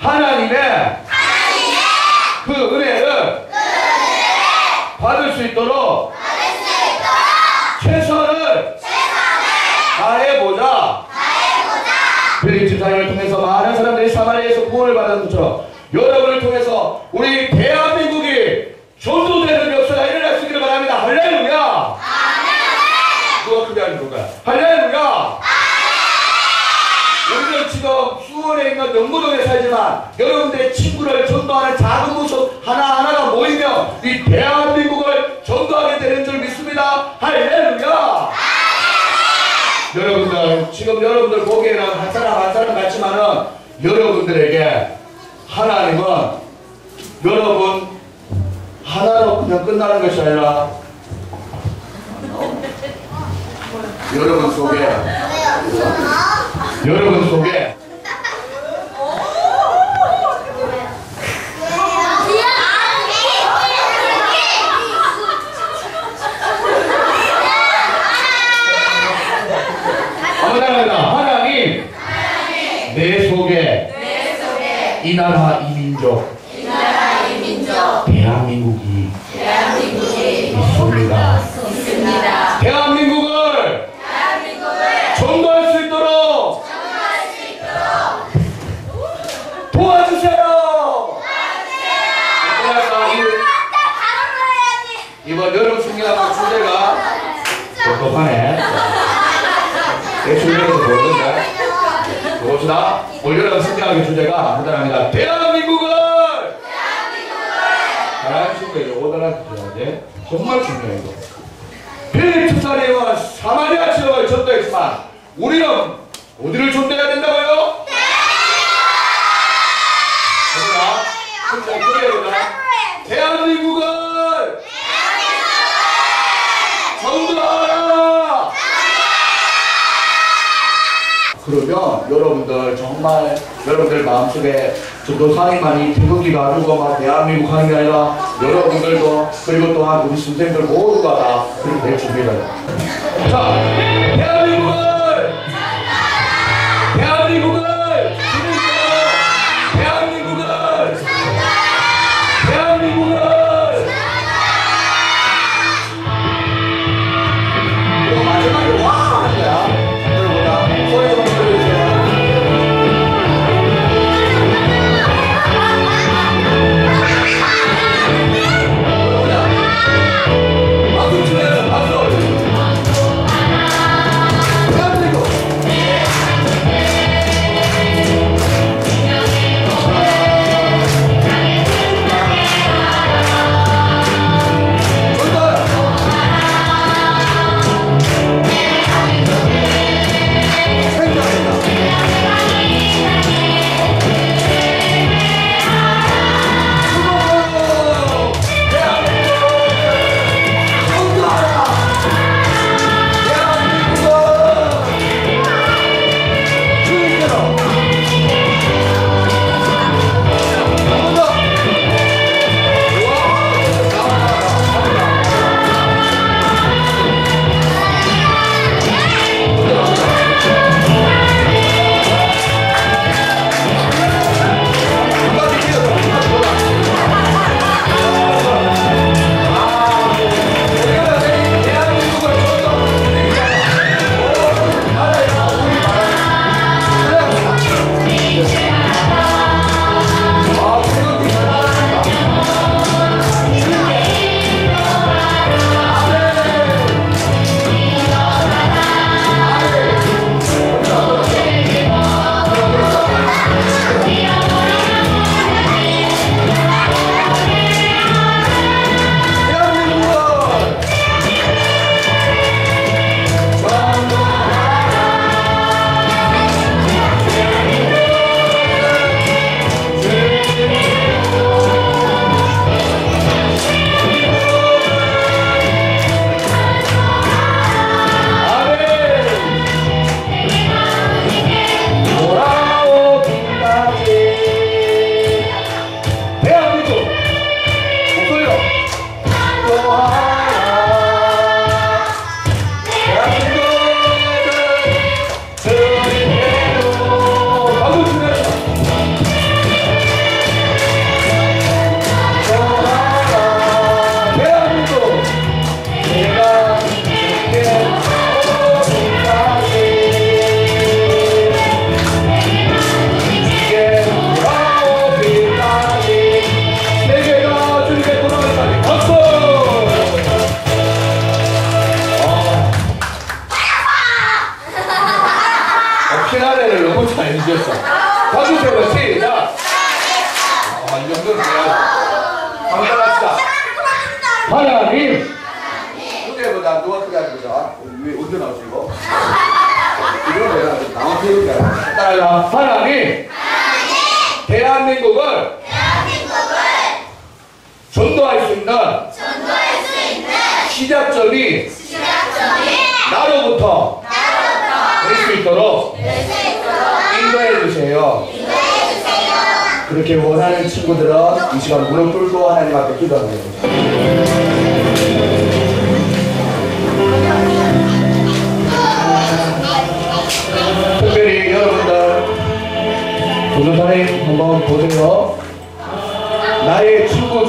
하나님의 그 은혜를 받을 수 있도록 최선을 다해보자. 필립 집사님을 통해서 많은 사람들이 사마리아에서 구원을 받은 것처럼 여러분을 통해서 우리 대한민국이 전도되는 역사가 일어날 수 있기를 바랍니다. 할렐루야. 누가 크게 하는 건가요? 할렐루야. 우리는 지금 수원에 있는 영구동에 살지만 여러분들의 친구를 전도하는 작은 모습 하나하나가 모이면 이 대한민국을 전도하게 되는 줄 믿습니다. 할렐루야. 여러분들 지금 여러분들 보기에는 한 사람 한 사람 같지만은 여러분들에게 하나님은 여러분 하나로 그냥 끝나는 것이 아니라 여러분 속에 하나님 내 속에 이 나라 이 민족 대한민국이 있습니다. 대한민국을 전도할 수 있도록 도와주세요. 이번 여름 승리하는 주제가 똑똑하네. 내 주제에서 보는데 봅시다. 올 여름 승리하는 주제가 간단합니다. 대한민국을 잘하는 친구예요. 오더라도 줘야지. 정말 중요해요. 이거. 필립 집사님은 사마리아 지역을 전도했지만 우리는 어디를 전도해야 된다고요? 대한민국을 전도하라. 그러면 여러분들 정말 여러분들 마음속에 전도사님만이 태극기가 아니고 막 대한민국 하는 게 아니라 여러분들도 그리고 또한 우리 선생님들 모두가 다 그렇게 될 준비가 돼요. 자, 대한민국을 이거 마지막에 와 하는 거야. 여러분 소리 좀 들려주세요. 박수 치면서 박수. 시작. 하나님 대한민국을 전도할 수 있는 시작점이 나로부터 될 수 있도록 인도해 주세요. 그렇게 원하는 친구들은 이 시간 무릎 꿇고 하나님 앞에 기도합니다. 특별히 여러분들 도전사님 한번 보세요. 나의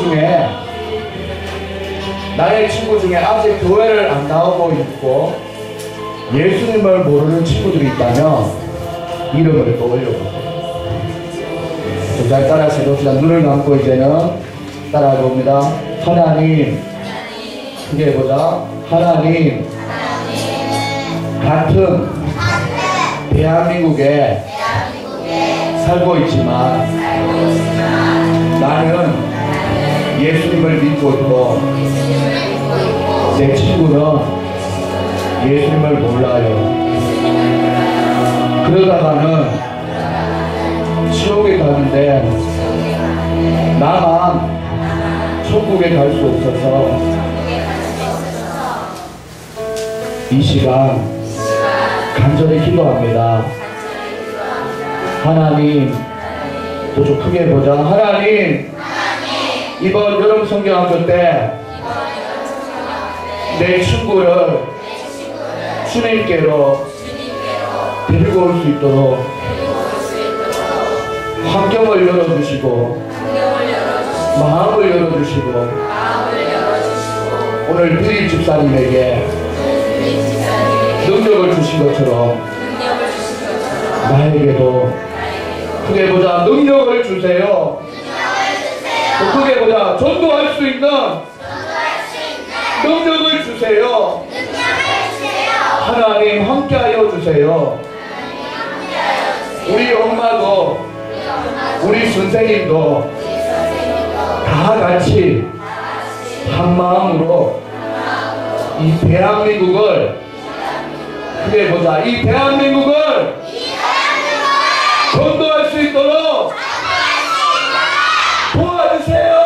친구 중에 아직 교회를 안 나오고 있고 예수님을 모르는 친구들이 있다면 이름을 떠올려보세요. 좀 잘 따라서 해봅시다. 눈을 감고 이제는 따라해봅니다. 하나님, 크게 해보자. 하나님 같은 대한민국에 살고 있지만 나는 예수님을 믿고 있고 내 친구는 예수님을 몰라요. 그러다가는 지옥에 가는데 나만 천국에 갈 수 없어서 이 시간 간절히 기도합니다. 하나님, 또 좀 크게 해보자. 하나님, 이번 여름 성경학교 때 내 친구를 주님께로 데리고 올 수 있도록 환경을 열어주시고 마음을 열어주시고 오늘 비리 집사님에게 능력을 주신 것처럼 나에게도 크게 보자. 능력을 주세요. 또 크게 보자. 전도할 수 있는 능력을 주세요. 하나님 함께하여 주세요. 우리 엄마도 우리 선생님도 다 같이 한 마음으로 이 대한민국을 크게 보자. 이 대한민국을 전도할 수 있도록 도와주세요.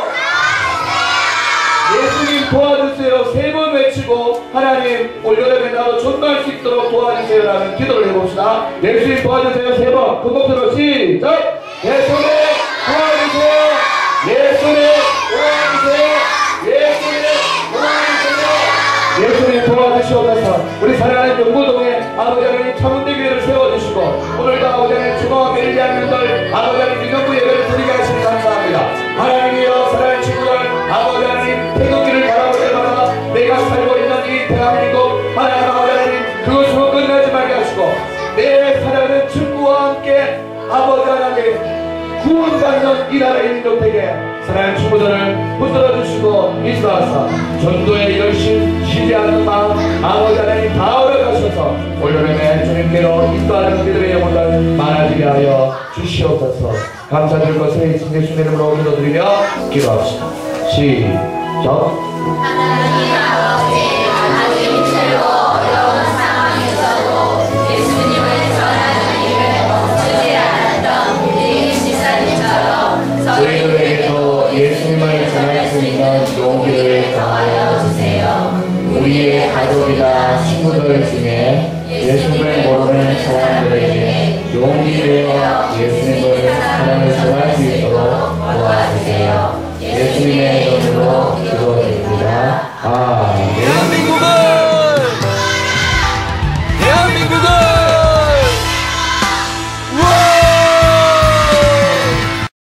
예수님 도와주세요. 세 번 외치고 하나님 올여름에 나도 전도할 수 있도록 도와주세요 라는 기도를 해봅시다. 예수님 도와주세요. 세 번 그 목소리로 시작. 예수님 도와주세요. 예수님 도와주세요. 예수님 도와주세요. 예수님 도와주시옵소서. 우리 사랑하는 영구동에 아버지 하나님 참운대교회를 세워주시고 오늘도 아버지 하나님 주마와 멜리 하면들 아버지 하나님 민영구 예배를 드리게 하시니 감사합니다. 하나님이여 사랑하는 친구들 아버지 하나님 태극기를 바라볼 때마다 내가 살고 있는 이 대한민국 하나님 아버지 하나님 그것으로 끝나지 말게 하시고 내 사랑하는 친구와 함께 아버지 하나님 구원받는 이 나라의 민족에게 사랑하는 친구들을 붙들어주시고 인도하사 전도에 열심 쉬지 않는 마음 아버지 하나님 다 얻어가셔서 올여름에 주님께로 인도하는 그들의 영혼을 많아지게 하여 주시옵소서. 감사드릴 것을 예수님 이름으로 기도드리며 기도합시다. 시작. 하나님 아버지